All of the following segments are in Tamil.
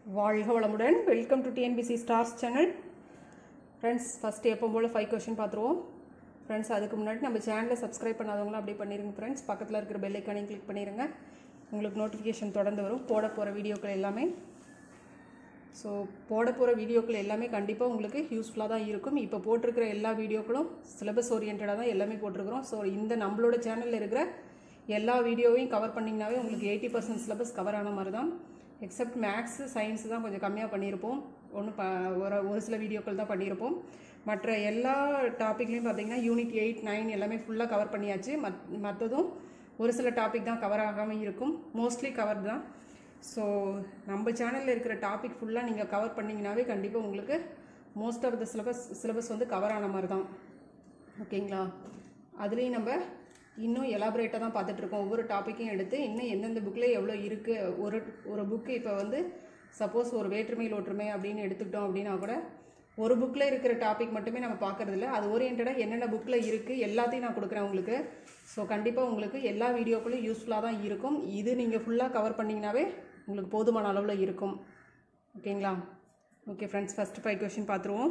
வாழ்க வளமுடன். Welcome to TNPSC stars channel. Friends, first எப்போ போல் 5 கொஷின் பார்த்துருவோம். ஃப்ரெண்ட்ஸ், அதுக்கு முன்னாடி நம்ம சேனலை சப்ஸ்கிரைப் பண்ணாதவங்களும் அப்படியே பண்ணிடுங்க. ஃப்ரெண்ட்ஸ், பக்கத்தில் இருக்கிற பெல் ஐக்கானையும் கிளிக் பண்ணிடுங்க. உங்களுக்கு நோட்டிஃபிகேஷன் தொடர்ந்து வரும் போட போகிற வீடியோக்கள் எல்லாமே. ஸோ போட போகிற வீடியோக்கள் எல்லாமே கண்டிப்பாக உங்களுக்கு யூஸ்ஃபுல்லாக தான் இருக்கும். இப்போ போட்டிருக்கிற எல்லா வீடியோக்களும் சிலபஸ் ஓரியன்டாக தான் எல்லாமே போட்டிருக்கிறோம். ஸோ இந்த நம்மளோட சேனலில் இருக்கிற எல்லா வீடியோவையும் கவர் பண்ணிங்கனாவே உங்களுக்கு 80% சிலபஸ் கவர் ஆன மாதிரி தான். எக்ஸப்ட் மேக்ஸு சயின்ஸு தான் கொஞ்சம் கம்மியாக பண்ணியிருப்போம். ஒரு சில வீடியோக்கள் தான் பண்ணியிருப்போம். மற்ற எல்லா டாப்பிக்லையும் பார்த்தீங்கன்னா யூனிட் 8, 9 எல்லாமே ஃபுல்லாக கவர் பண்ணியாச்சு. மற்றதும் ஒரு சில டாபிக் தான் கவர் ஆகாமல் இருக்கும். மோஸ்ட்லி கவர் தான். ஸோ நம்ம சேனலில் இருக்கிற டாபிக் ஃபுல்லாக நீங்கள் கவர் பண்ணிங்கனாவே கண்டிப்பாக உங்களுக்கு மோஸ்ட் ஆஃப் த சிலபஸ் வந்து கவர் ஆன மாதிரி தான். ஓகேங்களா? அதுலேயும் நம்ம இன்னும் எலாபரேட்டாக தான் பார்த்துட்ருக்கோம். ஒவ்வொரு டாப்பிக்கையும் எடுத்து இன்னும் எந்தெந்த புக்கில் எவ்வளோ இருக்குது. ஒரு புக்கு இப்போ வந்து சப்போஸ் ஒரு வேற்றுமையில் ஒற்றுமை அப்படின்னு எடுத்துக்கிட்டோம் அப்படின்னா கூட ஒரு புக்கில் இருக்கிற டாபிக் மட்டுமே நம்ம பார்க்குறதில்ல. அது ஓரியன்டாக என்னென்ன புக்கில் இருக்குது எல்லாத்தையும் நான் கொடுக்குறேன் உங்களுக்கு. ஸோ கண்டிப்பாக உங்களுக்கு எல்லா வீடியோக்களும் யூஸ்ஃபுல்லாக தான் இருக்கும். இது நீங்கள் ஃபுல்லாக கவர் பண்ணிங்கனாவே உங்களுக்கு போதுமான அளவில் இருக்கும். ஓகேங்களா? ஓகே ஃப்ரெண்ட்ஸ், ஃபஸ்ட்டு 5 கொஷின் பார்த்துருவோம்.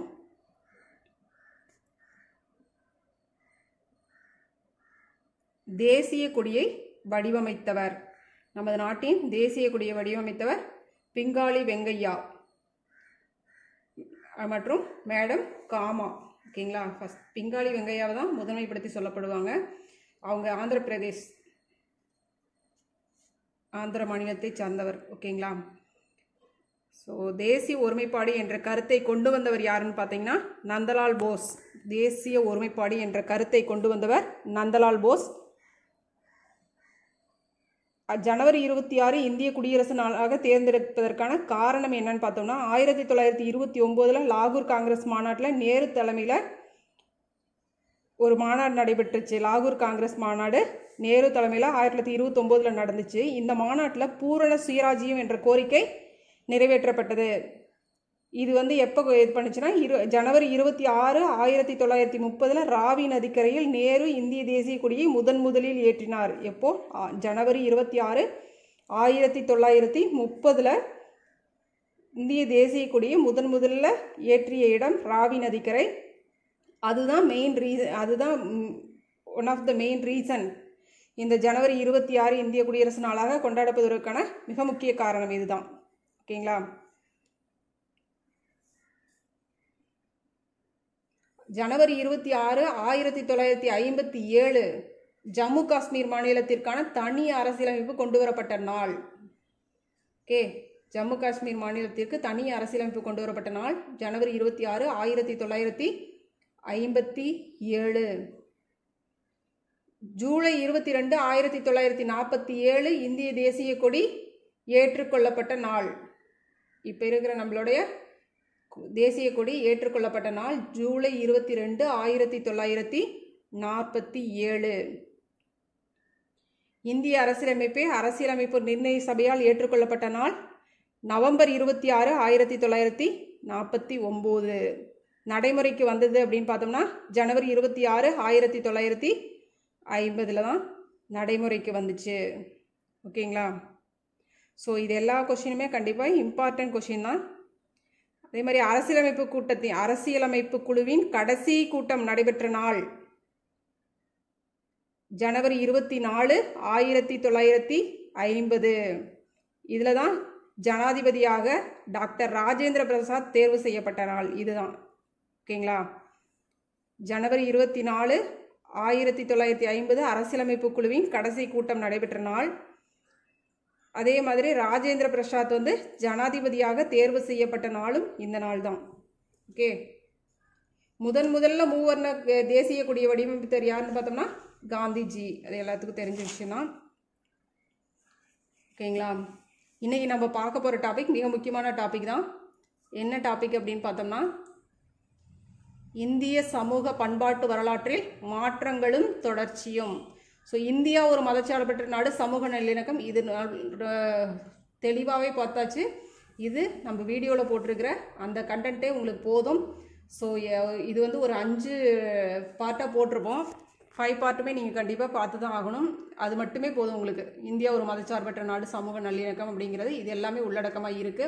தேசிய கொடியை வடிவமைத்தவர், நமது நாட்டின் தேசிய கொடியை வடிவமைத்தவர் பிங்காளி வெங்கையா மற்றும் மேடம் காமா. ஓகேங்களா? ஃபஸ்ட் பிங்காளி வெங்கையாவை தான் முதன்மைப்படுத்தி சொல்லப்படுவாங்க. அவங்க ஆந்திர மாநிலத்தை சார்ந்தவர். ஓகேங்களா? ஸோ தேசிய ஒருமைப்பாடு என்ற கருத்தை கொண்டு வந்தவர் யாருன்னு பார்த்தீங்கன்னா நந்தலால் போஸ். தேசிய ஒருமைப்பாடு என்ற கருத்தை கொண்டு வந்தவர் நந்தலால் போஸ். ஜனவரி 26 இந்திய குடியரசு நாளாக தேர்ந்தெடுப்பதற்கான காரணம் என்னன்னு பார்த்தோம்னா 1929 லாகூர் காங்கிரஸ் மாநாட்டில் நேரு தலைமையில் ஒரு மாநாடு நடைபெற்றுச்சு. லாகூர் காங்கிரஸ் மாநாடு நேரு தலைமையில் 1929 நடந்துச்சு. இந்த மாநாட்டில் பூரண சுயராஜ்யம் என்ற கோரிக்கை நிறைவேற்றப்பட்டது. இது வந்து எப்போ இது பண்ணுச்சுன்னா ஜனவரி 26, 1930 ராவி நதிக்கரையில் நேரு இந்திய தேசிய கொடியை முதலில் ஏற்றினார். எப்போ? ஜனவரி 26, 1930 இந்திய தேசிய கொடியை முதல்ல ஏற்றிய இடம் ராவி நதிக்கரை. அதுதான் one of the main reason இந்த ஜனவரி 26 இந்திய குடியரசு நாளாக கொண்டாடப்படுவதற்கான மிக முக்கிய காரணம் இதுதான். ஓகேங்களா? ஜனவரி 26, 1957 ஜம்மு காஷ்மீர் மாநிலத்திற்கான தனி அரசியலமைப்பு கொண்டு வரப்பட்ட நாள். ஓகே, ஜம்மு காஷ்மீர் மாநிலத்திற்கு தனி அரசியலமைப்பு கொண்டு வரப்பட்ட நாள் ஜனவரி 26, 1957. ஜூலை 22, 1947 இந்திய தேசிய கொடி ஏற்றுக்கொள்ளப்பட்ட நாள். இப்போ இருக்கிற நம்மளுடைய தேசிய கொடி ஏற்றுக்கொள்ளப்பட்ட நாள் ஜூலை 22, 1947. இந்திய அரசியலமைப்பு நிர்ணய சபையால் ஏற்றுக்கொள்ளப்பட்ட நாள் நவம்பர் 26, 1949. நடைமுறைக்கு வந்தது அப்படின்னு பார்த்தோம்னா ஜனவரி 26, 1950 தான் நடைமுறைக்கு வந்துச்சு. ஓகேங்களா? ஸோ இது எல்லா கொஷினுமே கண்டிப்பாக இம்பார்ட்டன்ட் கொஷின் தான். அதே மாதிரி அரசியலமைப்பு குழுவின் கடைசி கூட்டம் நடைபெற்ற நாள் ஜனவரி 24, 1950. இதில் தான் ஜனாதிபதியாக டாக்டர் ராஜேந்திர பிரசாத் தேர்வு செய்யப்பட்ட நாள் இதுதான். ஓகேங்களா? ஜனவரி 24, 1950 அரசியலமைப்பு குழுவின் கடைசி கூட்டம் நடைபெற்ற நாள். அதே மாதிரி ராஜேந்திர பிரசாத் வந்து ஜனாதிபதியாக தேர்வு செய்யப்பட்ட நாளும் இந்த நாள் தான். ஓகே, முதல்ல மூவர்ண தேசிய கொடியை வடிவமைத்தவர் யாருன்னு பார்த்தோம்னா காந்திஜி. அது எல்லாத்துக்கும் தெரிஞ்ச விஷயம் தான். ஓகேங்களா? இன்னைக்கு நம்ம பார்க்க போகிற டாபிக் மிக முக்கியமான டாபிக் தான். என்ன டாபிக் அப்படின்னு பார்த்தோம்னா இந்திய சமூக பண்பாட்டு வரலாற்றில் மாற்றங்களும் தொடர்ச்சியும். ஸோ இந்தியா ஒரு மதச்சார்பற்ற நாடு, சமூக நல்லிணக்கம், இது தெளிவாகவே பார்த்தாச்சு. இது நம்ம வீடியோவில் போட்டிருக்கிற அந்த கண்டென்ட்டே உங்களுக்கு போதும். ஸோ இது வந்து ஒரு 5 பார்ட்டாக போட்டிருப்போம். 5 பார்ட்டுமே நீங்கள் கண்டிப்பாக பார்த்து தான் ஆகணும். அது மட்டுமே போதும் உங்களுக்கு. இந்தியா ஒரு மதச்சார்பற்ற நாடு, சமூக நல்லிணக்கம் அப்படிங்கிறது இது எல்லாமே உள்ளடக்கமாக இருக்குது.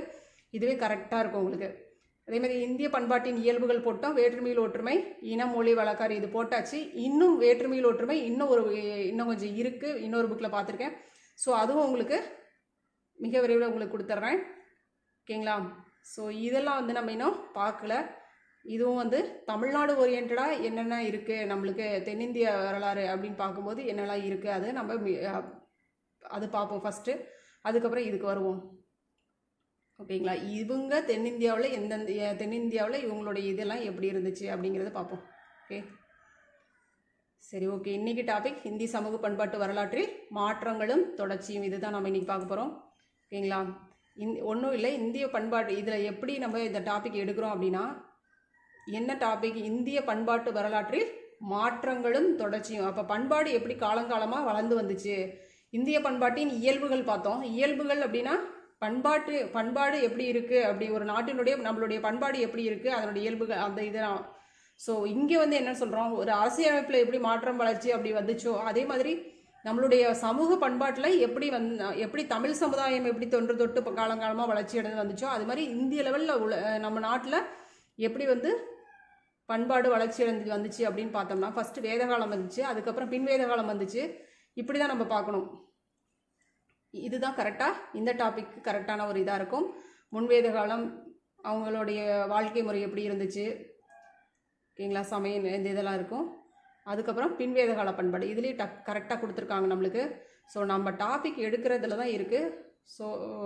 இதுவே கரெக்டாக இருக்கும் உங்களுக்கு. அதே மாதிரி இந்திய பண்பாட்டின் இயல்புகள் போட்டோம், வேற்றுமையில் ஒற்றுமை, இனம், மொழி, வழக்காறு இது போட்டாச்சு. இன்னும் வேற்றுமையில் ஒற்றுமை இன்னும் கொஞ்சம் இருக்குது, இன்னொரு புக்கில் பார்த்துருக்கேன். ஸோ அதுவும் உங்களுக்கு மிக விரைவில் உங்களுக்கு கொடுத்துட்றேன். ஓகேங்களா? ஸோ இதெல்லாம் வந்து நம்ம இன்னும் பார்க்கல. இதுவும் வந்து தமிழ்நாடு ஓரியன்டாக என்னென்ன இருக்குது, நம்மளுக்கு தென்னிந்திய வரலாறு அப்படின்னு பார்க்கும்போது என்னெல்லாம் இருக்குது அது நம்ம அது பார்ப்போம் ஃபஸ்ட்டு. அதுக்கப்புறம் இதுக்கு வருவோம். ஓகேங்களா? இவங்க தென்னிந்தியாவில் இவங்களுடைய இதெல்லாம் எப்படி இருந்துச்சு அப்படிங்கிறத பார்ப்போம். ஓகே, சரி, ஓகே. இன்றைக்கி டாபிக் இந்திய சமூக பண்பாட்டு வரலாற்றில் மாற்றங்களும் தொடர்ச்சியும். இதுதான் நம்ம இன்றைக்கி பார்க்க போகிறோம். ஓகேங்களா? ஒன்றும் இல்லை, இந்திய பண்பாட்டு இதில் எப்படி நம்ம இந்த டாபிக் எடுக்கிறோம் அப்படின்னா, என்ன டாபிக்? இந்திய பண்பாட்டு வரலாற்றில் மாற்றங்களும் தொடர்ச்சியும். அப்போ பண்பாடு எப்படி காலங்காலமாக வளர்ந்து வந்துச்சு, இந்திய பண்பாட்டின் இயல்புகள் பார்த்தோம். இயல்புகள் அப்படின்னா பண்பாடு எப்படி இருக்குது, அப்படி ஒரு நாட்டினுடைய நம்மளுடைய பண்பாடு எப்படி இருக்குது, அதனுடைய இயல்புகள் அந்த இதெல்லாம். ஸோ இங்கே வந்து என்ன சொல்கிறோம், ஒரு அரசியலமைப்பில் எப்படி மாற்றம் வளர்ச்சி அப்படி வந்துச்சோ அதே மாதிரி நம்மளுடைய சமூக பண்பாட்டில் எப்படி தமிழ் சமுதாயம் எப்படி தொன்று காலங்காலமாக வளர்ச்சி அடைந்து வந்துச்சோ அது மாதிரி இந்திய லெவலில் நம்ம நாட்டில் எப்படி வந்து பண்பாடு வளர்ச்சி அடைந்து வந்துச்சு அப்படின்னு பார்த்தோம்னா, ஃபஸ்ட்டு வேத காலம் வந்துச்சு, அதுக்கப்புறம் பின்வேத காலம் வந்துச்சு. இப்படி தான் நம்ம பார்க்கணும். இதுதான் கரெக்டாக இந்த டாபிக் கரெக்டான ஒரு இதாக இருக்கும். முன்வேத காலம் அவங்களுடைய வாழ்க்கை முறை எப்படி இருந்துச்சு, ஓகேங்களா, சமயம் இந்த இதெல்லாம் இருக்கும். அதுக்கப்புறம் பின்வேத கால பண்பாடு இதுலேயே கரெக்டாக கொடுத்துருக்காங்க நம்மளுக்கு. ஸோ நம்ம டாபிக் எடுக்கிறதுல தான் இருக்குது. ஸோ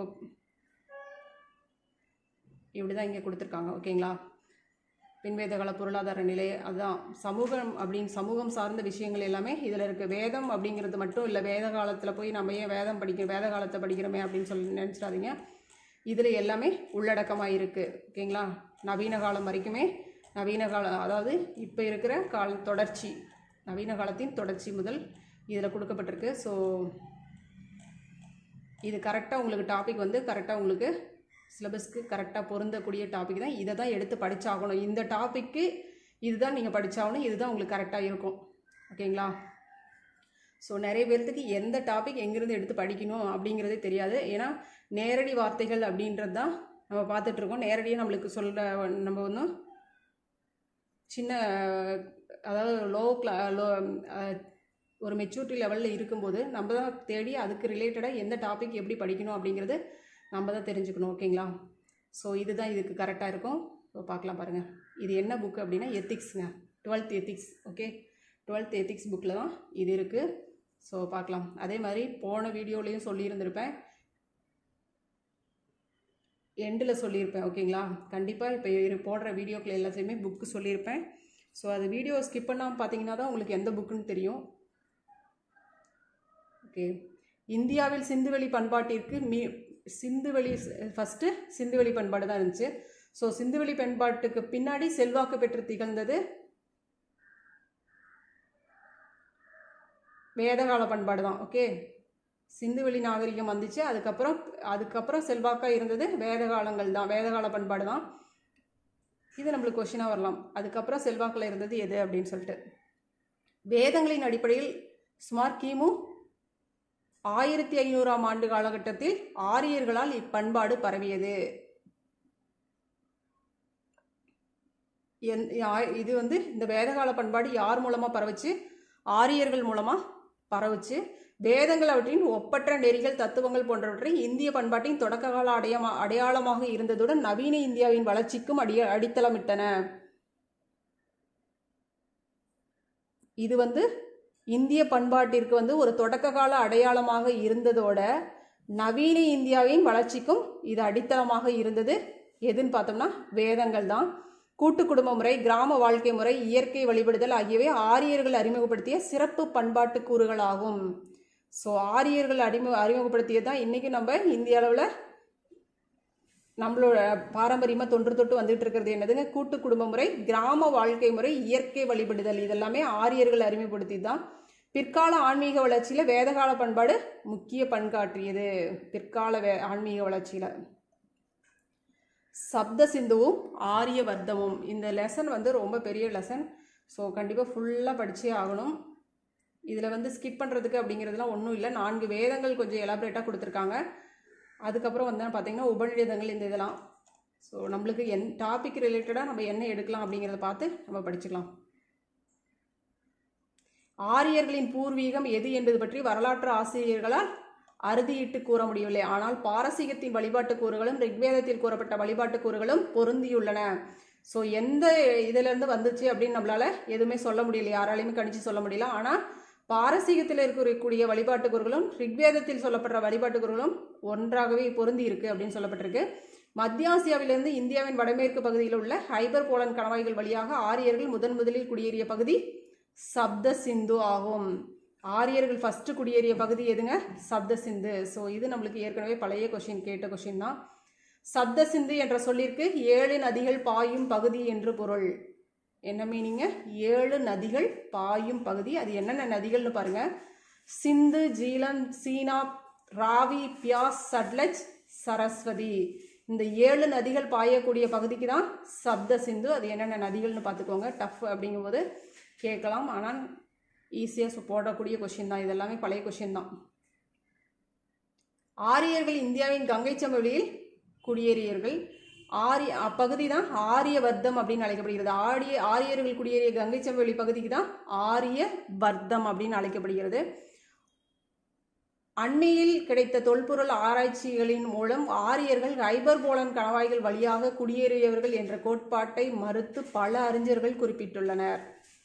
இப்படி தான் இங்கே கொடுத்துருக்காங்க. ஓகேங்களா? பின்வேத கால பொருளாதார நிலை, அதுதான் சமூகம் அப்படின்னு சமூகம் சார்ந்த விஷயங்கள் எல்லாமே இதில் இருக்குது. வேதம் அப்படிங்கிறது மட்டும் இல்லை, வேத காலத்தில் போய் நம்ம ஏன் வேத காலத்தை படிக்கிறோமே அப்படின்னு சொல்லி நினச்சிடாதீங்க. இதில் எல்லாமே உள்ளடக்கமாக இருக்குது. ஓகேங்களா? நவீன காலம் வரைக்குமே, நவீன காலம் அதாவது இப்போ இருக்கிற தொடர்ச்சி, நவீன காலத்தின் தொடர்ச்சி முதல் இதில் கொடுக்கப்பட்டிருக்கு. ஸோ இது கரெக்டாக உங்களுக்கு டாபிக் வந்து கரெக்டாக உங்களுக்கு சிலபஸ்க்கு கரெக்டாக பொருந்தக்கூடிய டாபிக் தான். இதை தான் எடுத்து படித்தாகணும். இந்த டாப்பிக்கு இதுதான் நீங்கள் படித்தாகணும். இதுதான் உங்களுக்கு கரெக்டாக இருக்கும். ஓகேங்களா? ஸோ நிறைய பேர்த்துக்கு எந்த டாபிக் எங்கேருந்து எடுத்து படிக்கணும் அப்படிங்கிறதே தெரியாது. ஏன்னா நேரடி வார்த்தைகள் அப்படின்றது தான் நம்ம பார்த்துட்ருக்கோம். நேரடியாக நம்மளுக்கு நம்ம ஒன்றும் சின்ன அதாவது ஒரு மெச்சூரிட்டி லெவலில் இருக்கும்போது நம்ம தான் தேடி அதுக்கு ரிலேட்டடாக எந்த டாபிக் எப்படி படிக்கணும் அப்படிங்கிறது நம்ம தான் தெரிஞ்சுக்கணும். ஓகேங்களா? ஸோ இதுதான் இதுக்கு கரெக்டாக இருக்கும். ஸோ பார்க்கலாம் பாருங்கள். இது என்ன புக்கு அப்படின்னா எத்திக்ஸுங்க, 12th ethics. Okay, 12th ethics புக்கில் தான் இது இருக்குது. ஸோ பார்க்கலாம். அதே மாதிரி போன வீடியோலையும் சொல்லியிருந்திருப்பேன், எண்டில் சொல்லியிருப்பேன். ஓகேங்களா? கண்டிப்பாக இப்போ போடுற வீடியோக்கள் எல்லாத்தையுமே புக்கு சொல்லியிருப்பேன். ஸோ அது வீடியோ ஸ்கிப் பண்ணாமல் பார்த்தீங்கன்னா தான் உங்களுக்கு எந்த புக்குன்னு தெரியும். ஓகே, இந்தியாவில் சிந்துவெளி பண்பாட்டிற்கு ஃபஸ்ட்டு சிந்துவெளி பண்பாடு தான் இருந்துச்சு. ஸோ சிந்துவெளி பண்பாட்டுக்கு பின்னாடி செல்வாக்கு பெற்று திகழ்ந்தது வேதகால பண்பாடு தான். ஓகே, சிந்துவெளி நாகரிகம் வந்துச்சு, அதுக்கப்புறம் செல்வாக்காக இருந்தது வேதகாலங்கள் தான், வேதகால பண்பாடு தான். இது நம்மளுக்கு கொஸ்டினாக வரலாம். அதுக்கப்புறம் செல்வாக்கில் இருந்தது எது அப்படின்னு சொல்லிட்டு. வேதங்களின் அடிப்படையில் சுமார் கிமு 1500ஆம் ஆண்டு காலகட்டத்தில் ஆரியர்களால் இப்பண்பாடு பரவியது. இது வந்து இந்த வேதகால பண்பாடு யார் மூலமாக பரவுச்சு? ஆரியர்கள் மூலமாக பரவுச்சு. வேதங்கள் அவற்றின் ஒப்பற்ற நெறிகள், தத்துவங்கள் போன்றவற்றை இந்திய பண்பாட்டின் தொடக்க கால அடையாளமாக இருந்ததுடன் நவீன இந்தியாவின் வளர்ச்சிக்கும் அடித்தளமிட்டன. இது வந்து இந்திய பண்பாட்டிற்கு வந்து ஒரு தொடக்க கால அடையாளமாக இருந்ததோட நவீன இந்தியாவின் வளர்ச்சிக்கும் இது அடித்தளமாக இருந்தது. எதுன்னு பார்த்தோம்னா வேதங்கள் தான். கூட்டு குடும்ப முறை, கிராம வாழ்க்கை முறை, இயற்கை வழிபடுதல் ஆகியவை ஆரியர்கள் அறிமுகப்படுத்திய சிறப்பு பண்பாட்டு கூறுகள் ஆகும். ஸோ ஆரியர்கள் அறிமுகப்படுத்தியது தான் இன்றைக்கி நம்ம இந்திய அளவில் நம்மளோட பாரம்பரியமாக தொன்று வந்துட்டு இருக்கிறது என்னதுங்க? கூட்டு குடும்ப முறை, கிராம வாழ்க்கை முறை, இயற்கை வழிபடுதல், இதெல்லாமே ஆரியர்கள் அறிமுகப்படுத்தி தான். பிற்கால ஆன்மீக வளர்ச்சியில் வேதகால பண்பாடு முக்கிய பங்காற்றியது. பிற்கால ஆன்மீக வளர்ச்சியில் சப்த சிந்துவும் ஆரியவர்த்தமும், இந்த லெசன் வந்து ரொம்ப பெரிய லெசன். ஸோ கண்டிப்பாக ஃபுல்லாக படித்தே ஆகணும். இதில் வந்து ஸ்கிப் பண்ணுறதுக்கு அப்படிங்கிறதுலாம் ஒன்றும் இல்லை. 4 வேதங்கள் கொஞ்சம் எலாபரேட்டாக கொடுத்துருக்காங்க. அதுக்கப்புறம் வந்து பார்த்தீங்கன்னா உபநிடதங்கள் இந்த இதெல்லாம். ஸோ நம்மளுக்கு டாபிக் ரிலேட்டடாக நம்ம என்ன எடுக்கலாம் அப்படிங்கிறத பார்த்து நம்ம படிச்சுக்கலாம். ஆரியர்களின் பூர்வீகம் எது என்பது பற்றி வரலாற்று ஆசிரியர்களால் அறுதியிட்டு கூற முடியவில்லை. ஆனால் பாரசீகத்தின் வழிபாட்டு கூறுகளும் ரிக்வேதத்தில் கூறப்பட்ட வழிபாட்டு கூறுகளும் பொருந்தியுள்ளன. ஸோ எந்த இதிலேருந்து வந்துச்சு அப்படின்னு நம்மளால எதுவுமே சொல்ல முடியல, யாராலையுமே கணிச்சு சொல்ல முடியல. ஆனால் பாரசீகத்தில் இருக்கக்கூடிய வழிபாட்டு கூறுகளும் ரிக்வேதத்தில் சொல்லப்படுற வழிபாட்டு கூறுகளும் ஒன்றாகவே பொருந்தி இருக்கு அப்படின்னு சொல்லப்பட்டிருக்கு. மத்திய ஆசியாவிலிருந்து இந்தியாவின் வடமேற்கு பகுதியில் உள்ள ஹைபர் போலன் கணவாய்கள் வழியாக ஆரியர்கள் முதலில் குடியேறிய பகுதி சப்த சிந்து ஆகும். ஆரியர்கள் ஃபர்ஸ்ட் குடியேறிய பகுதி எதுங்க? சப்த சிந்து. ஸோ இது நம்மளுக்கு ஏற்கனவே பழைய கொஷின் கேட்ட கொஷின் தான். சப்த சிந்து என்ற சொல்லிற்கு 7 நதிகள் பாயும் பகுதி என்று பொருள். என்ன மீனிங்க? 7 நதிகள் பாயும் பகுதி. அது என்னென்ன நதிகள்னு பாருங்க. சிந்து, ஜீலம், சீனா, ராவி, பியாஸ், சட்லஜ், சரஸ்வதி. இந்த 7 நதிகள் பாயக்கூடிய பகுதிக்கு தான் சப்த சிந்து. அது என்னென்ன நதிகள்னு பார்த்துக்கோங்க. டஃப் அப்படிங்கும்போது கேட்கலாம், ஆனால் ஈஸியாக போடக்கூடிய கொஷின் தான். இதெல்லாமே பழைய கொஷின் தான். ஆரியர்கள் இந்தியாவின் கங்கை சமவெளியில் குடியேறியர்கள். அப்பகுதி தான் ஆரியவர்த்தம் அப்படின்னு அழைக்கப்படுகிறது. ஆரியர்கள் குடியேறிய கங்கை சமவெளி பகுதிக்கு தான் ஆரியவர்த்தம் அப்படின்னு அழைக்கப்படுகிறது. அண்மையில் கிடைத்த தொல்பொருள் ஆராய்ச்சிகளின் மூலம் ஆரியர்கள் ஹைபர் போலன் கணவாய்கள் வழியாக குடியேறியவர்கள் என்ற கோட்பாட்டை மறுத்து பல அறிஞர்கள் குறிப்பிட்டுள்ளனர்.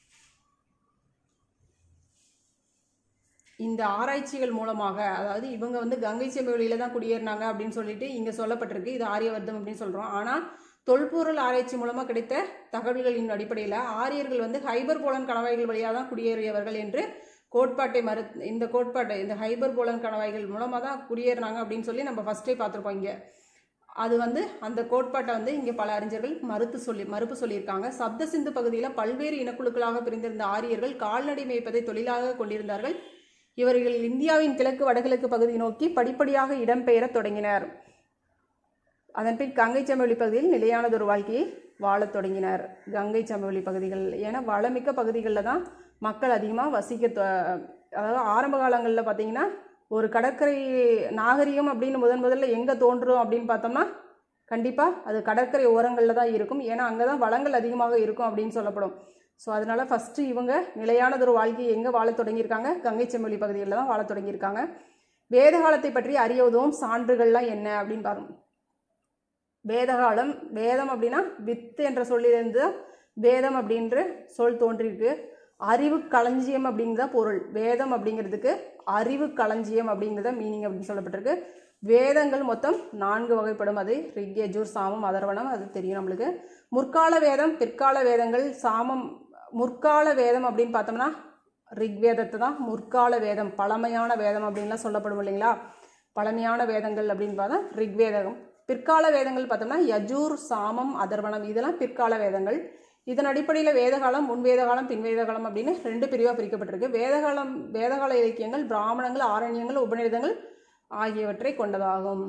இந்த ஆராய்ச்சிகள் மூலமாக, அதாவது இவங்க வந்து கங்கை சமவெளியில தான் குடியேறினாங்க அப்படின்னு சொல்லிட்டு இங்க சொல்லப்பட்டிருக்கு. இது ஆரியவர்த்தம் அப்படின்னு சொல்றோம். ஆனா தொல்பொருள் ஆராய்ச்சி மூலமா கிடைத்த தகவல்களின் அடிப்படையில் ஆரியர்கள் வந்து ஹைபர் போலன் கணவாய்கள் வழியாக தான் குடியேறியவர்கள் என்று கோட்பாட்டை இந்த ஹைபர் போலன் கணவாய்கள் மூலமாக தான் குடியேறினாங்க அப்படின்னு சொல்லி நம்ம ஃபர்ஸ்டே பார்த்துருப்போம். இங்கே அது வந்து அந்த கோட்பாட்டை வந்து இங்கே பல அறிஞர்கள் மறுப்பு சொல்லியிருக்காங்க. சப்த சிந்து பகுதியில் பல்வேறு இனக்குழுக்களாக பிரிந்திருந்த ஆரியர்கள் கால்நடை மேய்ப்பதை தொழிலாக கொண்டிருந்தார்கள். இவர்கள் இந்தியாவின் கிழக்கு வடகிழக்கு பகுதி நோக்கி படிப்படியாக இடம்பெயர தொடங்கினர். அதன்பின் கங்கை சமவெளி பகுதியில் நிலையானதொரு வாழ்க்கையை வாழத் தொடங்கினர். கங்கை சமவெளி பகுதிகள் ஏன்னா வளமிக்க பகுதிகளில் தான் மக்கள் அதிகமாக அதாவது ஆரம்ப காலங்களில் பார்த்தீங்கன்னா ஒரு கடற்கரை நாகரிகம் அப்படின்னு முதல்ல எங்கே தோன்றும் அப்படின்னு பார்த்தோம்னா கண்டிப்பாக அது கடற்கரை ஓரங்களில் தான் இருக்கும். ஏன்னா அங்கே தான் வளங்கள் அதிகமாக இருக்கும் அப்படின்னு சொல்லப்படும். ஸோ அதனால் ஃபஸ்ட்டு இவங்க நிலையானதொரு வாழ்க்கையை எங்கே வாழத் தொடங்கியிருக்காங்க? கங்கை சமவெளி பகுதிகளில் தான் வாழத் தொடங்கியிருக்காங்க. வேத காலத்தை பற்றி அறிய உதவும் சான்றுகள்லாம் என்ன அப்படின்னு பாருங்க. வேதகாலம், வேதம் அப்படின்னா வித்து என்ற சொல்லிலிருந்து வேதம் அப்படின்ற சொல் தோன்றியிருக்கு. அறிவு களஞ்சியம் அப்படிங்கிறத பொருள். வேதம் அப்படிங்கிறதுக்கு அறிவு களஞ்சியம் அப்படிங்கிறத மீனிங் அப்படின்னு சொல்லப்பட்டிருக்கு. வேதங்கள் மொத்தம் 4 வகைப்படும். அது ரிக், யஜுர், சாமம், அதர்வணம். அது தெரியும் நம்மளுக்கு. முற்கால வேதம், பிற்கால வேதங்கள், சாமம். முற்கால வேதம் அப்படின்னு பார்த்தோம்னா ரிக்வேதத்தை தான் முற்கால வேதம், பழமையான வேதம் அப்படின்லாம் சொல்லப்படும் இல்லைங்களா? பழமையான வேதங்கள் அப்படின்னு பார்த்தா ரிக்வேதம். பிற்கால வேதங்கள் பார்த்தோம்னா யஜூர், சாமம், அதர்வணம். இதெல்லாம் பிற்கால வேதங்கள். இதன் அடிப்படையில் வேதகாலம், முன்வேதகாலம், பின்வேதகாலம் அப்படின்னு 2 பிரிவாக பிரிக்கப்பட்டிருக்கு. வேதகால இலக்கியங்கள் பிராமணங்கள், ஆரண்யங்கள், உபநிடதங்கள் ஆகியவற்றை கொண்டதாகும்.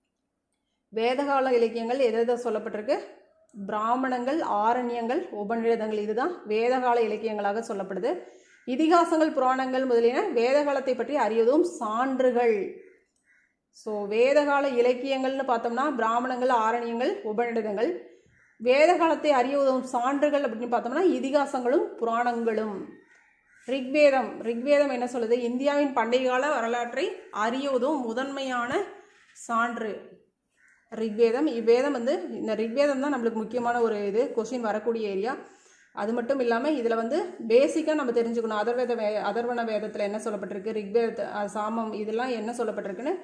வேதகால இலக்கியங்கள் எதை சொல்லப்பட்டிருக்கு? பிராமணங்கள், ஆரண்யங்கள், உபநிடதங்கள். இதுதான் வேதகால இலக்கியங்களாக சொல்லப்படுது. இதிகாசங்கள், புராணங்கள் முதலியன வேதகாலத்தை பற்றி அறியதும் சான்றுகள். ஸோ வேதகால இலக்கியங்கள்னு பார்த்தோம்னா பிராமணங்கள், ஆரண்யங்கள், உபநிடதங்கள். வேதகாலத்தை அறிய உதவும் சான்றுகள் அப்படின்னு பார்த்தோம்னா இதிகாசங்களும் புராணங்களும். ரிக்வேதம் என்ன சொல்லுது? இந்தியாவின் பண்டைய கால வரலாற்றை அறிய உதவும் முதன்மையான சான்று ரிக்வேதம். இவ்வேதம் வந்து இந்த ரிக்வேதம் தான் நம்மளுக்கு முக்கியமான ஒரு கொஷின் வரக்கூடிய ஏரியா. அது மட்டும் இல்லாமல் இதில் வந்து பேசிக்காக நம்ம தெரிஞ்சுக்கணும். அதர்வண வேதத்தில் என்ன சொல்லப்பட்டிருக்கு, ரிக்வேத, சாமம் இதெல்லாம் என்ன சொல்லப்பட்டிருக்குன்னு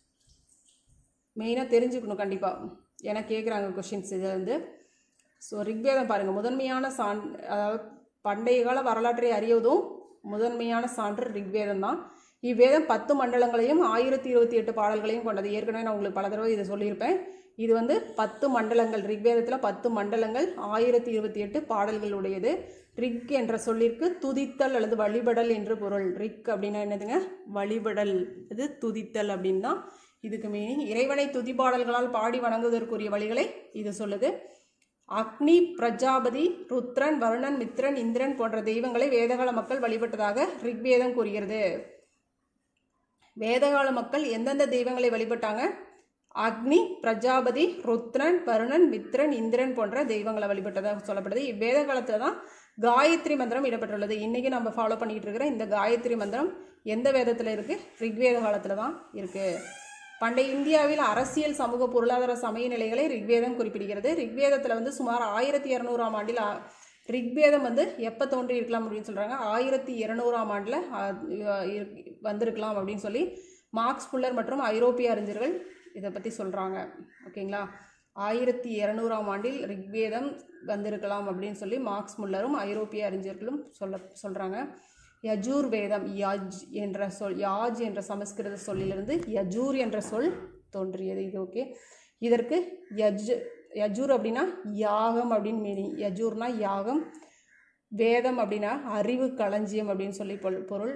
மெயினாக தெரிஞ்சுக்கணும் கண்டிப்பாக. ஏன்னா கேட்குறாங்க கொஷின்ஸ் இதில் வந்து. ஸோ ரிக்வேதம் பாருங்கள், முதன்மையான அதாவது பண்டைய கால வரலாற்றை அறியதும் முதன்மையான சான்று ரிக்வேதம் தான். இவ்வேதம் 10 மண்டலங்களையும் 1028 பாடல்களையும் கொண்டது. ஏற்கனவே நான் உங்களுக்கு பல தடவை இதை சொல்லியிருப்பேன். இது வந்து 10 மண்டலங்கள். ரிக்வேதத்தில் 10 மண்டலங்கள், 1028 பாடல்கள் உடையது. ரிக் என்ற சொல்லிற்கு துதித்தல் அல்லது வழிபடல் என்று பொருள். ரிக் அப்படின்னா என்னதுங்க? வழிபடல். இது துதித்தல் அப்படின்னு தான் இதுக்கு மீனிங். இறைவனை துதி பாடல்களால் பாடி வணங்குவதற்குரிய வழிகளை இது சொல்லுது. அக்னி, பிரஜாபதி, ருத்ரன், வருணன், மித்ரன், இந்திரன் போன்ற தெய்வங்களை வேதகால மக்கள் வழிபட்டதாக ரிக்வேதம் கூறுகிறது. வேதகால மக்கள் எந்தெந்த தெய்வங்களை வழிபட்டாங்க? அக்னி, பிரஜாபதி, ருத்ரன், வருணன், மித்ரன், இந்திரன் போன்ற தெய்வங்களை வழிபட்டதாக சொல்லப்படுது. இவ்வேத காலத்தில் தான் காயத்ரி மந்திரம் இடம்பெற்றுள்ளது. இன்றைக்கி நம்ம ஃபாலோ பண்ணிகிட்டு இருக்கிற இந்த காயத்ரி மந்திரம் எந்த வேதத்தில் இருக்குது? ரிக்வேத காலத்தில் தான் இருக்குது. பண்டைய இந்தியாவில் அரசியல், சமூக, பொருளாதார, சமய நிலைகளை ரிக்வேதம் குறிப்பிடுகிறது. ரிக்வேதத்தில் வந்து சுமார் 1200ஆம் ஆண்டில் ரிக்வேதம் வந்து எப்போ தோன்றி இருக்கலாம் அப்படின்னு சொல்கிறாங்க. 1200ஆம் ஆண்டில் வந்திருக்கலாம் அப்படின்னு சொல்லி மார்க்ஸ் புல்லர் மற்றும் ஐரோப்பிய அறிஞர்கள் இதை பற்றி சொல்கிறாங்க. ஓகேங்களா, 1200ஆம் ஆண்டில் ரிக்வேதம் வந்திருக்கலாம் அப்படின்னு சொல்லி மார்க்ஸ் முல்லரும் ஐரோப்பிய அறிஞர்களும் சொல்கிறாங்க. யஜூர் வேதம், யாஜ் என்ற சமஸ்கிருத சொல்லிலிருந்து யஜூர் என்ற சொல் தோன்றியது. இது ஓகே. இதற்கு யஜூர் அப்படின்னா யாகம் அப்படின்னு மீனிங். யஜூர்னா யாகம், வேதம் அப்படின்னா அறிவு களஞ்சியம் அப்படின்னு சொல்லி பொருள்.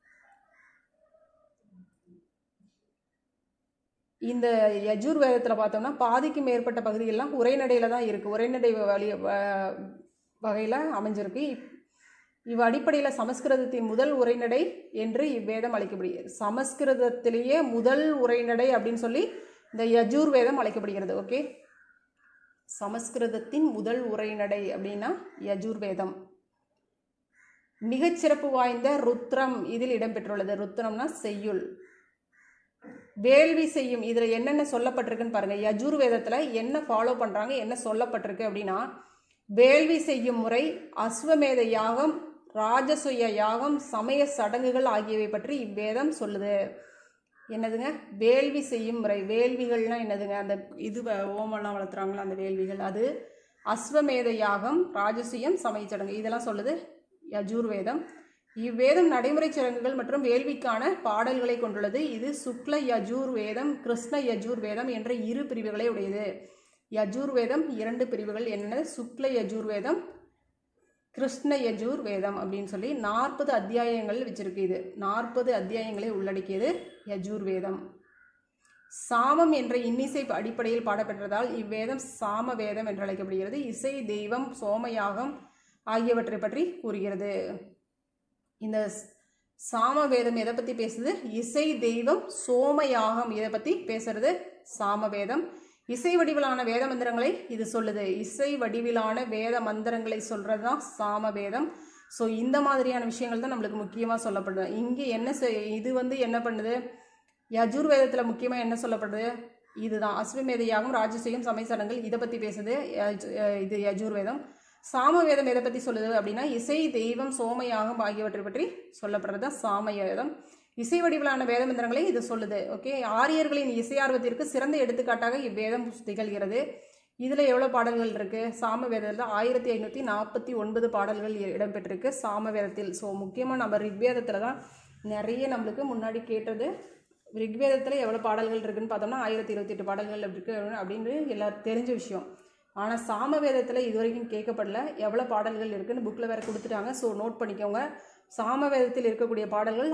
இந்த யஜூர் வேதத்தில் பார்த்தோம்னா பாதிக்கு மேற்பட்ட பகுதிகளெலாம் உரைநடையில் தான் இருக்குது. உரைநடை வகையில் அமைஞ்சிருக்கு. அடிப்படையில் சமஸ்கிருதத்தின் முதல் உரைநடை என்று இவ்வேதம் அழைக்கப்படுகிறது. சமஸ்கிருதத்திலேயே முதல் உரைநடை அப்படின்னு சொல்லி இந்த யஜூர் வேதம் அழைக்கப்படுகிறது. ஓகே, சமஸ்கிருதத்தின் முதல் உரைநடை அப்படின்னா யஜூர் வேதம். மிகச்சிறப்பு வாய்ந்த ருத்ரம் இதில் இடம்பெற்றுள்ளது. ருத்ரம்னா செய்யுள். வேள்வி செய்யும், இதில் என்னென்ன சொல்லப்பட்டிருக்குன்னு பாருங்கள். யஜூர் வேதத்தில் என்ன ஃபாலோ பண்ணுறாங்க, என்ன சொல்லப்பட்டிருக்கு அப்படின்னா, வேள்வி செய்யும் முறை, அஸ்வமேத யாகம், ராஜசுய யாகம், சமய சடங்குகள் ஆகியவை பற்றி இவ்வேதம் சொல்லுது. என்னதுங்க? வேள்வி செய்யும் முறை. வேள்விகள்னால் என்னதுங்க? அந்த இது ஓமெல்லாம் வளர்த்துறாங்களா அந்த வேள்விகள், அது அஸ்வமேத யாகம், ராஜசுயம், சமய சடங்கு இதெல்லாம் சொல்லுது யஜூர் வேதம். இவ்வேதம் நடைமுறை சடங்குகள் மற்றும் வேள்விக்கான பாடல்களை கொண்டுள்ளது. இது சுக்ல யஜூர் வேதம், கிருஷ்ண யஜூர் வேதம் என்ற இரு பிரிவுகளை உடையது. யஜூர் வேதம் 2 பிரிவுகள் என்னென்ன? சுக்ல யஜூர் வேதம், கிருஷ்ண யஜூர் வேதம் அப்படின்னு சொல்லி 40 அத்தியாயங்கள் வச்சிருக்கு. இது 40 அத்தியாயங்களை உள்ளடக்கியது யஜூர் வேதம். சாமம் என்ற இன்னிசை அடிப்படையில் பாடப்பெற்றதால் இவ்வேதம் சாம வேதம் என்று அழைக்கப்படுகிறது. இசை, தெய்வம், சோமயாகம் ஆகியவற்றை பற்றி கூறுகிறது. இந்த சாம வேதம் எதை பற்றி பேசுது? இசை, தெய்வம், சோமயாகம் இதை பற்றி பேசுறது சாம வேதம். இசை வடிவிலான வேத மந்திரங்களை இது சொல்லுது. இசை வடிவிலான வேத மந்திரங்களை சொல்கிறது தான் சாம வேதம். ஸோ இந்த மாதிரியான விஷயங்கள் தான் நம்மளுக்கு முக்கியமாக சொல்லப்படுது. இங்கே இது வந்து என்ன பண்ணுது? யஜூர் வேதத்தில் முக்கியமாக என்ன சொல்லப்படுது? இதுதான் அஸ்வமேத யாகம், ராஜசூயம், சமய சடங்குகள் இதை பற்றி பேசுது இது யஜூர் வேதம். சாம வேதம் எதை பற்றி சொல்லுது அப்படின்னா, இசை, தெய்வம், சோமயாகம் ஆகியவற்றை பற்றி சொல்லப்படுறது தான் சாம வேதம். இசை வடிவிலான வேத மந்திரங்களை இது சொல்லுது. ஓகே, ஆரியர்களின் இசையார்வத்திற்கு சிறந்த எடுத்துக்காட்டாக இவ்வேதம் திகழ்கிறது. இதில் எவ்வளோ பாடல்கள் இருக்குது? சாம வேதத்தில் 1549 பாடல்கள் இடம்பெற்றிருக்கு சாம வேதத்தில். ஸோ முக்கியமாக நம்ம ரிக்வேதத்தில் தான் நிறைய நம்மளுக்கு முன்னாடி கேட்டது. ரிக்வேதத்தில் எவ்வளோ பாடல்கள் இருக்குதுன்னு பார்த்தோம்னா 1028 பாடல்கள் இருக்குது அப்படின்னு எல்லாரும் தெரிஞ்ச விஷயம். ஆனால் சாம வேதத்தில் இது வரைக்கும் கேட்கப்படல. எவ்வளோ பாடல்கள் இருக்குதுன்னு புக்கில் வேறு கொடுத்துட்டாங்க. ஸோ நோட் பண்ணிக்கோங்க. சாம வேதத்தில் இருக்கக்கூடிய பாடல்கள்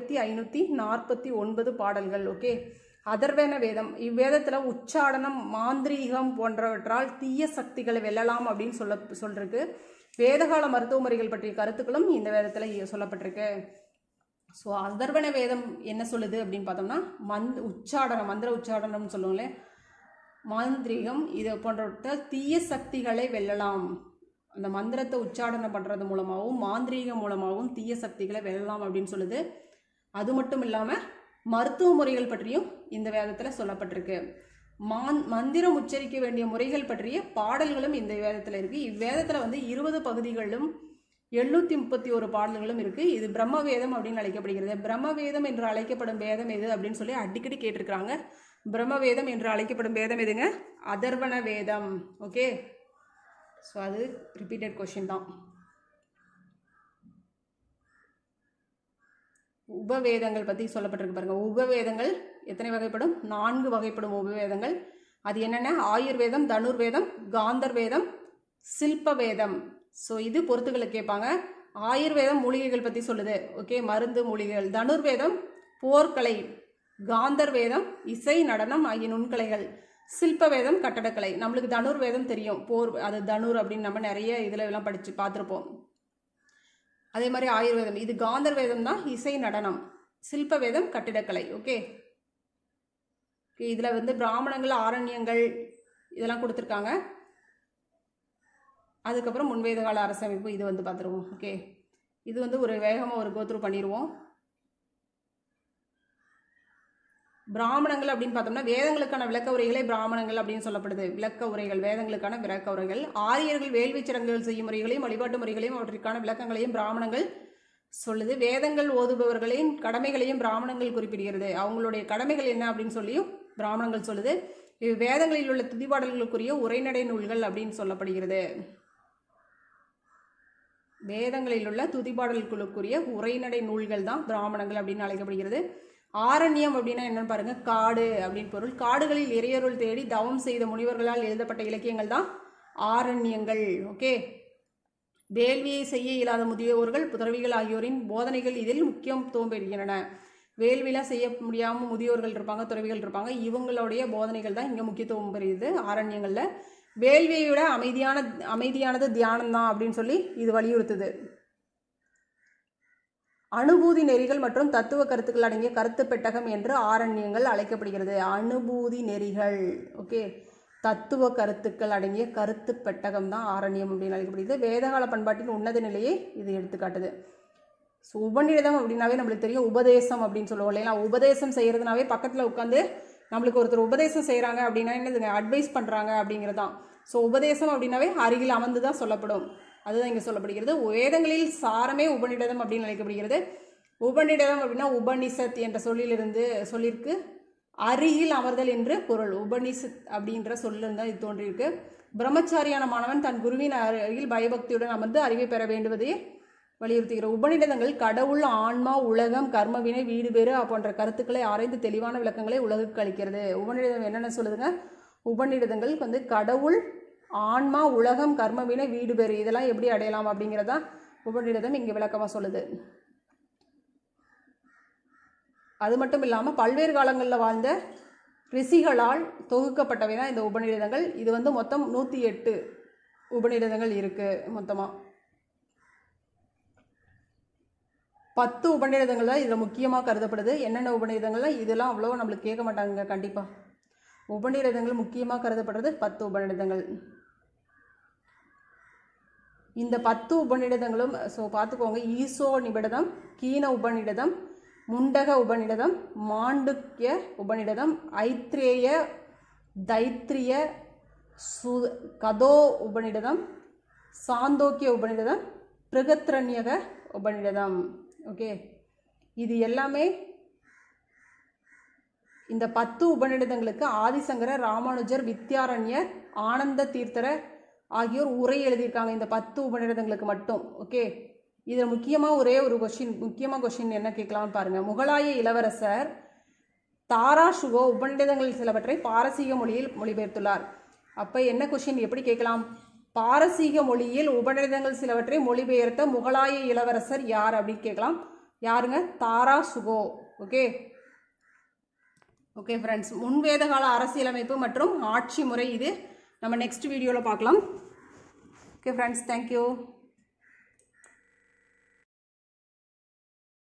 1549 பாடல்கள். ஓகே, அதர்வன வேதம். இவ்வேதத்தில் உச்சாடனம், மாந்திரீகம் போன்றவற்றால் தீய சக்திகளை வெல்லலாம் அப்படின்னு சொல்லிருக்கு. வேதகால மருத்துவ முறைகள் பற்றிய கருத்துக்களும் இந்த வேதத்தில் சொல்லப்பட்டிருக்கு. ஸோ அதர்வன வேதம் என்ன சொல்லுது அப்படின்னு பார்த்தோம்னா, உச்சாடனம், மந்திர உச்சாடனம்னு சொல்லுவோங்களே, மாந்திரீகம் இதை போன்றவற்றால் தீய சக்திகளை வெல்லலாம். அந்த மந்திரத்தை உச்சாடனம் பண்ணுறது மூலமாகவும் மாந்திரீகம் மூலமாகவும் தீய சக்திகளை வெல்லலாம் அப்படின்னு சொல்லுது. அது மட்டும் இல்லாமல் மருத்துவ முறைகள் பற்றியும் இந்த வேதத்தில் சொல்லப்பட்டிருக்கு. மந்திரம் உச்சரிக்க வேண்டிய முறைகள் பற்றிய பாடல்களும் இந்த வேதத்தில் இருக்குது. இவ்வேதத்தில் வந்து 20 பகுதிகளும் 731 பாடல்களும் இருக்குது. இது பிரம்ம வேதம் அப்படின்னு அழைக்கப்படுகிறது. பிரம்ம வேதம் என்று அழைக்கப்படும் வேதம் எது அப்படின்னு சொல்லி அடிக்கடி கேட்டிருக்கிறாங்க. பிரம்ம வேதம் என்று அழைக்கப்படும் வேதம் எதுங்க? அதர்வன வேதம். ஓகே, ஸோ அது ரிப்பீட்டட் கொஷின் தான். உபவேதங்கள் பற்றி சொல்லப்பட்டிருக்கு பாருங்கள். உபவேதங்கள் எத்தனை வகைப்படும்? 4 வகைப்படும் உபவேதங்கள். அது என்னென்ன? ஆயுர்வேதம், தனுர்வேதம், காந்தர் வேதம், சில்ப வேதம். ஸோ இது பொறுத்துக்களை கேட்பாங்க. ஆயுர்வேதம் மூலிகைகள் பற்றி சொல்லுது. ஓகே, மருந்து மூலிகைகள். தனுர்வேதம் போர்க்கலை, காந்தர் வேதம் இசை, நடனம் ஆகிய நுண்கலைகள், சில்ப வேதம் கட்டடக்கலை. நம்மளுக்கு தனுர் வேதம் தெரியும், போர், அது தனுர் அப்படின்னு நம்ம நிறைய இதில் எல்லாம் படித்து பார்த்துருப்போம். அதே மாதிரி ஆயுர்வேதம், இது காந்தர் வேதம் தான் இசை, நடனம். சில்ப வேதம் கட்டிடக்கலை. ஓகே, இதில் வந்து பிராமணங்கள், ஆரண்யங்கள் இதெல்லாம் கொடுத்துருக்காங்க. அதுக்கப்புறம் முன்வேத கால அரசமைப்பு இது வந்து பார்த்துருவோம். ஓகே, இது வந்து ஒரு வேகமாக ஒரு கோத்ரூ பண்ணிடுவோம். பிராமணங்கள் அப்படின்னு பார்த்தோம்னா வேதங்களுக்கான விளக்க உரைகளே பிராமணங்கள் அப்படின்னு சொல்லப்படுது. விளக்க உரைகள், வேதங்களுக்கான விளக்க உரைகள். ஆரியர்கள் வேள்வி சடங்குகள் செய்யும் முறைகளையும் வழிபாட்டு முறைகளையும் அவற்றிற்கான விளக்கங்களையும் பிராமணங்கள் சொல்லுது. வேதங்கள் ஓதுபவர்களின் கடமைகளையும் பிராமணங்கள் குறிப்பிடுகிறது. அவங்களுடைய கடமைகள் என்ன அப்படின்னு சொல்லியும் பிராமணங்கள் சொல்லுது. வேதங்களில் உள்ள துதிபாடல்களுக்குரிய உரைநடை நூல்கள் அப்படின்னு சொல்லப்படுகிறது. வேதங்களில் உள்ள துதிபாடல்களுக்குரிய உரைநடை நூல்கள் தான் பிராமணங்கள் அப்படின்னு அழைக்கப்படுகிறது. ஆரண்யம் அப்படின்னா என்னன்னு பாருங்க, காடு அப்படின்னு பொருள். காடுகளில் இறையருள் தேடி தவம் செய்த முனிவர்களால் எழுதப்பட்ட இலக்கியங்கள் தான் ஆரண்யங்கள். ஓகே, வேள்வியை செய்ய இயலாத முதியோர்கள், துறவிகள் ஆகியோரின் போதனைகள் இதில் முக்கியத்துவம் பெறுகின்றன. வேள்வியெல்லாம் செய்ய முடியாமல் முதியோர்கள் இருப்பாங்க, துறவிகள் இருப்பாங்க, இவங்களுடைய போதனைகள் தான் இங்கே முக்கியத்துவம் பெறுகிறது ஆரண்யங்களில். வேள்வியை விட அமைதியானது தியானம் தான் அப்படின்னு சொல்லி இது வலியுறுத்துது. அனுபூதி நெறிகள் மற்றும் தத்துவ கருத்துக்கள் அடங்கிய கருத்து பெட்டகம் என்று ஆரண்யங்கள் அழைக்கப்படுகிறது. அனுபூதி நெறிகள், ஓகே, தத்துவ கருத்துக்கள் அடங்கிய கருத்து பெட்டகம் தான் ஆரண்யம் அப்படின்னு அழைக்கப்படுகிறது. வேதகால பண்பாட்டின் உன்னத நிலையை இது எடுத்துக்காட்டுது. ஸோ உபநிடதம் அப்படின்னாவே நம்மளுக்கு தெரியும், உபதேசம் அப்படின்னு சொல்லுவோம் இல்லைங்களா. உபதேசம் செய்கிறதுனாவே பக்கத்தில் உட்காந்து நம்மளுக்கு ஒருத்தர் உபதேசம் செய்கிறாங்க அப்படின்னா என்னதுங்க, அட்வைஸ் பண்ணுறாங்க அப்படிங்கிறது தான். ஸோ உபதேசம் அப்படின்னாவே அருகில் அமர்ந்து தான் சொல்லப்படும். அதுதான் இங்கே சொல்லப்படுகிறது. வேதங்களில் சாரமே உபநிடதம் அப்படின்னு அழைக்கப்படுகிறது. உபநிடதம் அப்படின்னா உபனிஷத் என்ற சொல்லிற்கு அருகில் அமர்தல் என்று பொருள். உபனிஷத் அப்படின்ற சொல்லிருந்து இது தோன்றியிருக்கு. பிரம்மச்சாரியான மாணவன் தன் குருவின் அருகில் பயபக்தியுடன் அமர்ந்து அறிவை பெற வேண்டுவதை வலியுறுத்துகிற உபநிடதங்கள் கடவுள், ஆன்மா, உலகம், கர்மவினை, வீடு பேறு போன்ற கருத்துக்களை ஆராய்ந்து தெளிவான விளக்கங்களை உலகுக்கு அளிக்கிறது. உபநிடதம் என்னென்ன சொல்லுதுங்க, உபநிடதங்கள் வந்து கடவுள், ஆன்மா, உலகம், கர்மவினை, வீடு பேறு இதெல்லாம் எப்படி அடையலாம் அப்படிங்கிறதா உபநிடதம் இங்கே விளக்கமாக சொல்லுது. அது மட்டும் இல்லாமல் பல்வேறு காலங்களில் வாழ்ந்த ரிஷிகளால் தொகுக்கப்பட்டவை தான் இந்த உபநிடதங்கள். இது வந்து மொத்தம் 108 உபநிடதங்கள் இருக்குது. மொத்தமாக 10 உபநிடதங்கள் தான் இதில் முக்கியமாக கருதப்படுது. என்னென்ன உபநிடதங்கள்லாம் இதெல்லாம் அவ்வளோ நம்மளுக்கு கேட்க மாட்டாங்க. கண்டிப்பாக உபநிடதங்கள் முக்கியமாக கருதப்படுறது 10 உபநிடதங்கள். இந்த 10 உபநிடதங்களும் ஸோ பார்த்துக்கோங்க, ஈசோ நிபடதம், கீன உபநிடதம், முண்டக உபநிடதம், மாண்டுக்ய உபநிடதம், ஐத்ரேய, தைத்ரிய, கதோ உபநிடதம், சாந்தோக்கிய உபநிடதம், பிருகத்ரண்யக உபநிடதம். ஓகே, இது எல்லாமே இந்த 10 உபநிடதங்களுக்கு ஆதிசங்கரர், ராமானுஜர், வித்யாரண்யர், ஆனந்த தீர்த்தரர் ஆகியோர் உரை எழுதியிருக்காங்க இந்த 10 உபநிடதங்களுக்கு மட்டும். ஓகே, இதில் முக்கியமாக ஒரே ஒரு கொஷின் என்ன கேட்கலாம்னு பாருங்கள். முகலாய இளவரசர் தாராஷுகோ உபநிடதங்களில் சிலவற்றை பாரசீக மொழியில் மொழிபெயர்த்துள்ளார். அப்போ என்ன கொஷின் எப்படி கேட்கலாம், பாரசீக மொழியில் உபநிடதங்கள் சிலவற்றை மொழிபெயர்த்த முகலாய இளவரசர் யார் அப்படின்னு கேட்கலாம். யாருங்க, தாராஷுகோ. ஓகே ஓகே ஃப்ரெண்ட்ஸ், முன்வேதகால அரசியலமைப்பு மற்றும் ஆட்சி முறை இது நம்ம நெக்ஸ்ட் வீடியோவில் பார்க்கலாம். Okay friends, thank you.